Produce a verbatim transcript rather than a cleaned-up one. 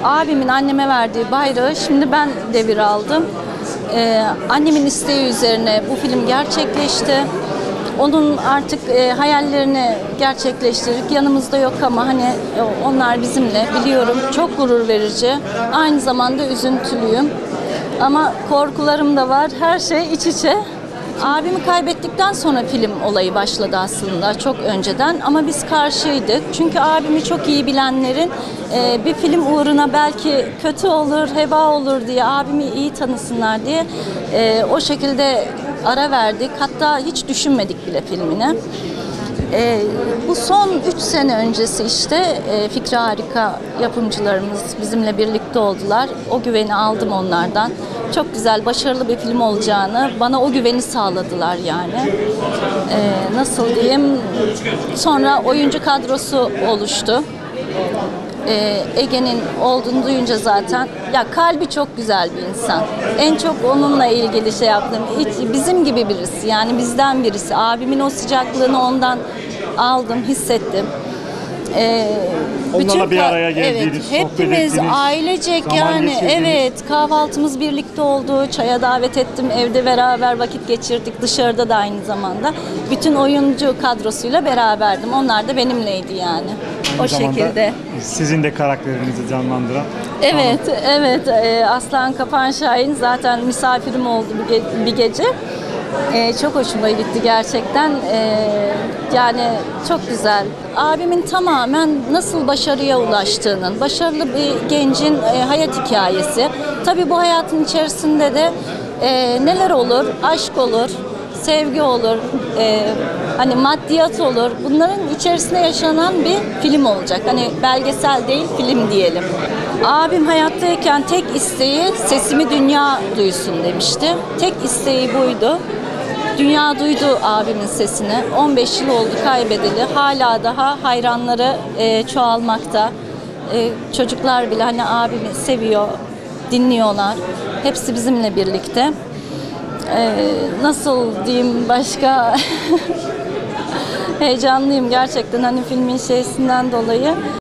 abimin anneme verdiği bayrağı şimdi ben devir aldım. Ee, annemin isteği üzerine bu film gerçekleşti. Onun artık e, hayallerini gerçekleştirdik. Yanımızda yok ama hani e, onlar bizimle, biliyorum. Çok gurur verici. Aynı zamanda üzüntülüyüm. Ama korkularım da var. Her şey iç içe. Abimi kaybettikten sonra film olayı başladı aslında, çok önceden, ama biz karşıydık. Çünkü abimi çok iyi bilenlerin e, bir film uğruna belki kötü olur, heba olur diye, abimi iyi tanısınlar diye e, o şekilde ara verdik. Hatta hiç düşünmedik bile filmini. E, bu son üç sene öncesi işte e, Fikri Harika yapımcılarımız bizimle birlikte oldular. O güveni aldım onlardan. Çok güzel, başarılı bir film olacağını, bana o güveni sağladılar yani. E, nasıl diyeyim? Sonra oyuncu kadrosu oluştu. E, Ege'nin olduğunu duyunca zaten, ya kalbi çok güzel bir insan. En çok onunla ilgili şey yaptım. Hiç, bizim gibi birisi, yani bizden birisi. Abimin o sıcaklığını ondan aldım, hissettim. Ee, Onlarla bir araya geldiğiniz, evet, sohbet hepimiz ettiniz, ailecek zaman yani, geçirdiniz. evet, kahvaltımız birlikte oldu, çaya davet ettim, evde beraber vakit geçirdik, dışarıda da aynı zamanda. Bütün oyuncu kadrosuyla beraberdim, onlar da benimleydi yani. Aynı O zamanda şekilde. Sizin de karakterinizi canlandıran. Evet, evet. Ee, Aslan Kapan Şahin zaten misafirim oldu bir, ge- bir gece. Ee, çok hoşuma gitti gerçekten. Ee, yani çok güzel. Abimin tamamen nasıl başarıya ulaştığının, başarılı bir gencin e, hayat hikayesi. Tabii bu hayatın içerisinde de e, neler olur? Aşk olur, sevgi olur, e, hani maddiyat olur. Bunların içerisinde yaşanan bir film olacak. Hani belgesel değil, film diyelim. Abim hayattayken tek isteği sesimi dünya duysun demişti. Tek isteği buydu. Dünya duydu abimin sesini. on beş yıl oldu kaybedeli. Hala daha hayranları e, çoğalmakta. E, çocuklar bile hani abimi seviyor, dinliyorlar. Hepsi bizimle birlikte. Ee, nasıl diyeyim başka, heyecanlıyım gerçekten hani filmin şeysinden dolayı.